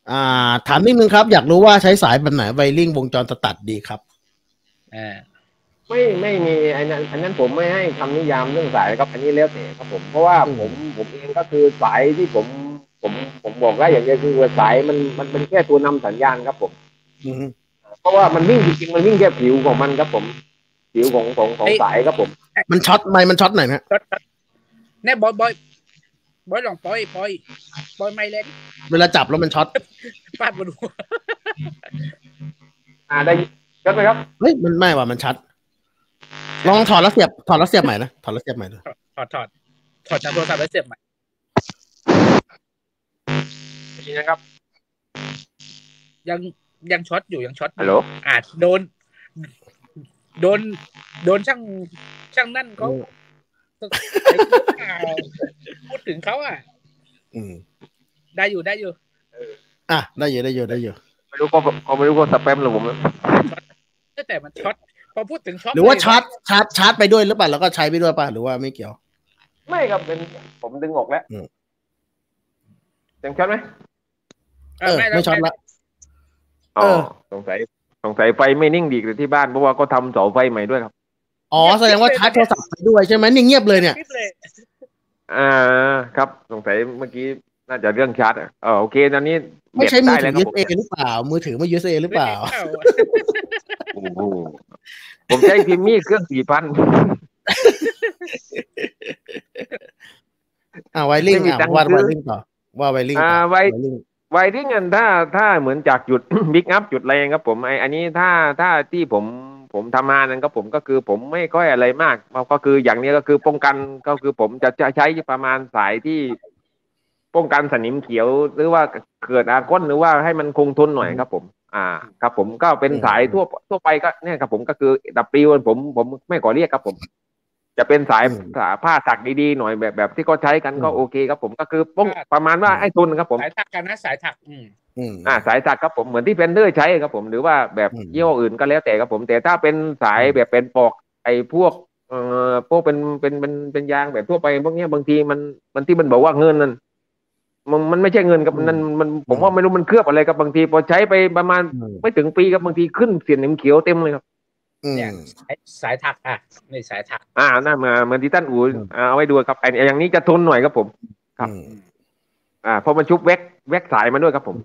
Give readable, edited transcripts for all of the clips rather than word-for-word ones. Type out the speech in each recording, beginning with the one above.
ถามนิดนึงครับอยากรู้ว่าใช้สายแบบไหนไวริ่งวงจรตัดดีครับไม่มีอันนั้นผมไม่ให้คำนิยามเรื่องสายครับอันนี้แล้วแต่ครับผมเพราะว่าผมเองก็คือสายที่ผมบอกได้อย่างเดียวคือสายมันเป็นแค่ตัวนำสัญญาณครับผมเพราะว่ามันวิ่งจริงๆมันวิ่งแค่ผิวของมันครับผมผิวของสายครับผมมันช็อตไหมมันช็อตไหนนะแน่บอยลองปล่อยไม่เล่นเวลาจับแล้วมันช็อตฟาดบนหัวได้ชัดไหมครับเฮ้ยมันไม่ว่ามันชัดลองถอดแล้วเสียบใหม่นะถอดแล้วเสียบใหม่เลยถอดจากโทรศัพท์แล้วเสียบใหม่นี่นะครับยังช็อตอยู่ยังช็อตฮัลโหลโดนช่างนั่นเขาพูดถึงเขาได้อยู่ได้อยู่ไม่รู้ก็สแปมหรือผมแต่มันช็อตพอพูดถึงช็อตหรือว่าชาร์จไปด้วยหรือเปล่าแล้วก็ใช้ไปด้วยป่ะหรือว่าไม่เกี่ยวไม่ครับเป็นผมดึงออกแล้วยังช็อตไหมไม่ช็อตละสงสัยไฟไม่นิ่งดีที่บ้านเพราะว่าก็ทำเสาไฟใหม่ด้วยครับแสดงว่าชาร์จโทรศัพท์ไปด้วยใช่ไหมนี่เงียบเลยเนี่ยครับสงสัยเมื่อกี้น่าจะเรื่องชาร์จโอเคตอนนี้ไม่ใช่มือถือ USB หรือเปล่ามือถือไม่ USB หรือเปล่าผมใช้พิมมี่เครื่อง 4,000 ไวริ่งว่าไวริ่งต่อว่าไวริ่งไวริ่งถ้าเหมือนจากจุดบิ๊กอัพจุดแรงครับผมอันนี้ถ้าที่ผมทำงานนั้นก็ผมก็คือผมไม่ค่อยอะไรมากก็คืออย่างนี้ก็คือป้องกันก็คือผมจะใช้ประมาณสายที่ป้องกันสนิมเขียวหรือว่าเกิดอาก้นหรือว่าให้มันคงทนหน่อยครับผมครับผมก็เป็นสายทั่วไปก็เนี่ยครับผมก็คือดับปลิวผมไม่ขอเรียกครับผมจะเป็นสายผ้าถักดีๆหน่อยแบบที่เขาใช้กันก็โอเคครับผมก็คือป้องประมาณว่าไอ้ทุนครับผมสายถักกันนะสายถักสายถักครับผมเหมือนที่เพนเดอร์ใช้ครับผมหรือว่าแบบยี่ห้ออื่นก็แล้วแต่ครับผมแต่ถ้าเป็นสายแบบเป็นปอกไอ้พวกเป็นยางแบบทั่วไปพวกนี้บางทีมันที่มันบอกว่าเงินนั่นมันไม่ใช่เงินครับมันผมว่าไม่รู้มันเคลือบอะไรครับบางทีพอใช้ไปประมาณไม่ถึงปีครับบางทีขึ้นเสียนหนิมเขียวเต็มเลยครับเนี่ยสายถักนี่สายถักน่ามาเหมือนที่ท่านอู๋เอาไว้ดูครับอย่างนี้จะทนหน่อยครับผมครับเพราะมันชุบแว็กสายมาด้วยครับผม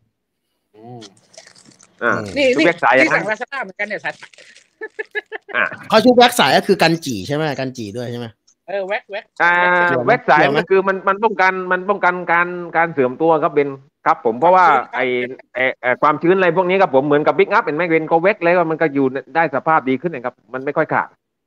นี่แว็กสายอย่างนั้นสั่งลาซาด้าเหมือนกันเนี่ยสายเขาชุบแว็กสายก็คือกันจี่ใช่ไหมกันจี่ด้วยใช่ไหมแว็กสายมันคือมันป้องกันการเสื่อมตัวครับเบนครับผมเพราะว่าไอความชื้นอะไรพวกนี้ครับผมเหมือนกับบิ๊กอัพเห็นไหมเบนก็แว็กแล้วมันก็อยู่ได้สภาพดีขึ้นนะครับมันไม่ค่อยขาด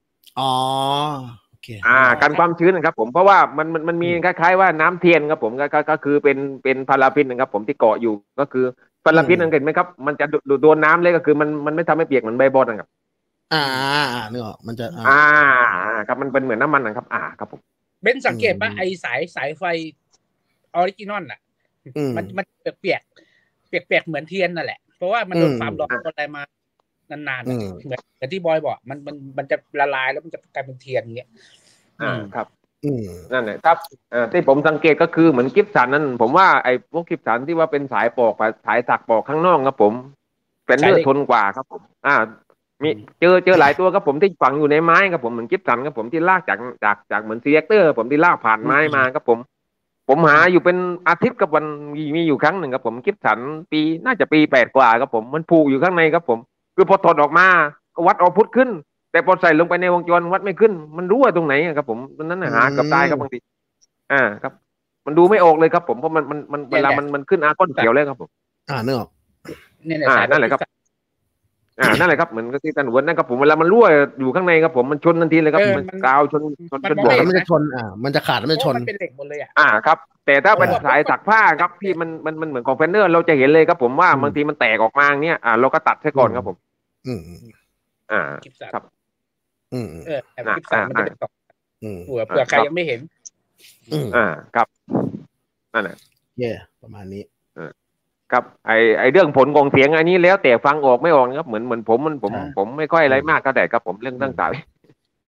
กันความชื้นนะครับผมเพราะว่ามันมีคล้ายๆว่าน้ำเทียนครับผมก็คือเป็นพาราฟินนะครับผมที่เกาะอยู่ก็คือพาราฟินเห็นไหมครับมันจะโดนน้ำเลยก็คือมันไม่ทำให้เปียกเหมือนใบบอลนะครับนึกออกมันจะครับมันเป็นเหมือนน้ำมันนะครับครับผมเบนสังเกตป่ะไอสายไฟออริจินอลมันเปียกเหมือนเทียนนั่นแหละเพราะว่ามันโดนความร้อนอะไรมานานๆเหมือนที่บอยบอกมันจะละลายแล้วมันจะกลายเป็นเทียนอย่างเงี้ยครับนั่นแหละครับที่ผมสังเกตก็คือเหมือนกิฟสันนั้นผมว่าไอ้พวกกิฟสันที่ว่าเป็นสายปอกสายสักปอกข้างนอกครับผมเป็นเนื้อทนกว่าครับผมมีเจอหลายตัวครับผมที่ฝังอยู่ในไม้ครับผมเหมือนกิฟสันครับผมที่ลากจากเหมือนซีเรคเตอร์ผมที่ลากผ่านไม้มาครับผมหาอยู่เป็นอาทิตย์กับวันมีอยู่ครั้งหนึ่งครับผมกิฟสันน่าจะปี8 กว่าครับผมมันผูกอยู่ข้างในครับผมคือพอถอดออกมาก็วัดเอาพุทธขึ้นแต่พอใส่ลงไปในวงจรวัดไม่ขึ้นมันรู้ว่าตรงไหนครับผมนั้นหาเกือบตายครับบางทีครับมันดูไม่ออกเลยครับผมเพราะมันเวลามันขึ้นอาก้อนเขียวเลยครับผมเนื้อนั่นแหละครับนั่นแหละครับเหมือนกับที่ท่านวนนะครับผมเวลามันรั่วอยู่ข้างในครับผมมันชนทันทีเลยครับมันกาวชนบวกมันจะชนมันจะขาดมันจะชนมันเป็นเหล็กหมดเลยครับแต่ถ้าเป็นสายสักผ้าครับที่มันเหมือนของเฟนเนอร์เราจะเห็นเลยครับผมว่าบางทีมันแตกออกมาเนี่ยเราก็ตัดใช้ก่อนครับผมครับคลิปสามมันจะเป็นต่อเผื่อใครยังไม่เห็นครับนั่นแหละประมาณนี้ครับไอเรื่องผลของเสียงอันนี้แล้วแต่ฟังออกไม่ออกครับเหมือนผมไม่ค่อยอะไรมากก็แต่ครับผมเรื่องต่าง